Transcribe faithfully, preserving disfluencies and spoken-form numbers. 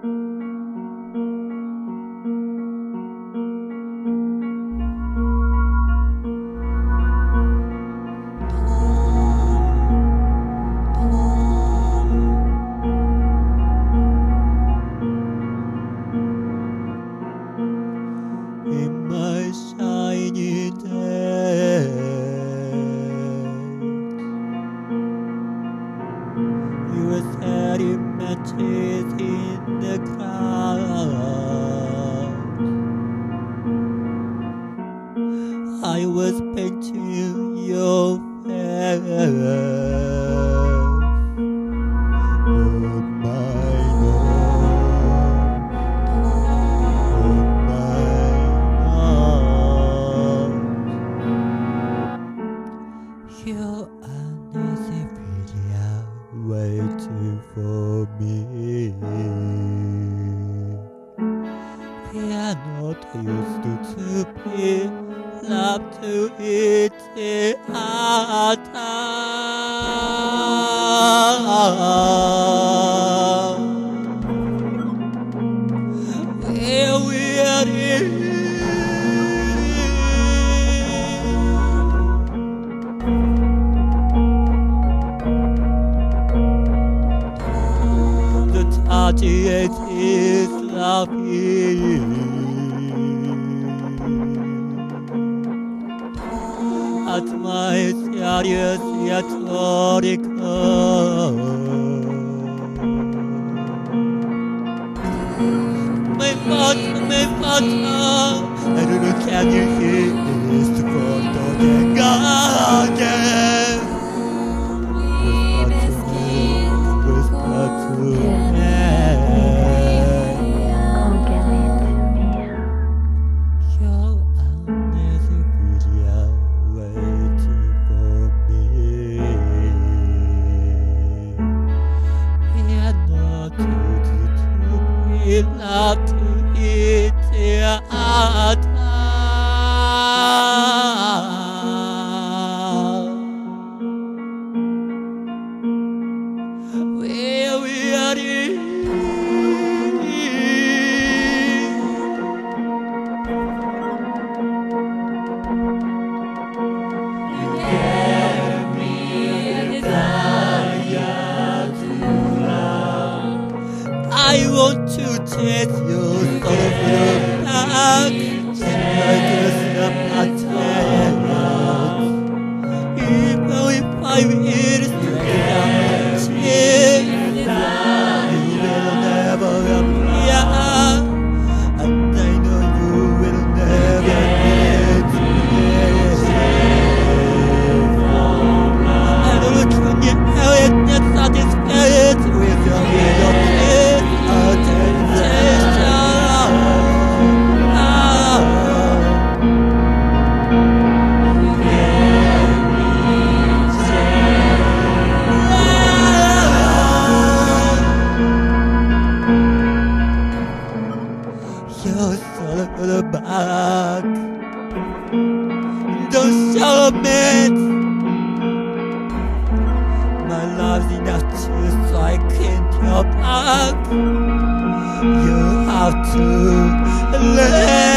In my shiny day, you were sedimented in the crowd. I was painting your face. Oh my God, oh my God. You uneasy video waiting for me. We are not used to, to be loved to each other. Where we are in. The thirty-eight is loving. At my serious rhetorical, my father, my father, I don't know, can you hear this photo again? Whisper to me, whisper to me. We love to eat the other. Where we are in. You gave me a desire to love. I want to take your soul from back, like a snap attack. Even if I will strike down the chin, you will never appear, and I know you will never need me. I don't come here and not satisfied with your little kiss. You're so back. Don't show me. My love's enough to strike into your back. You have to let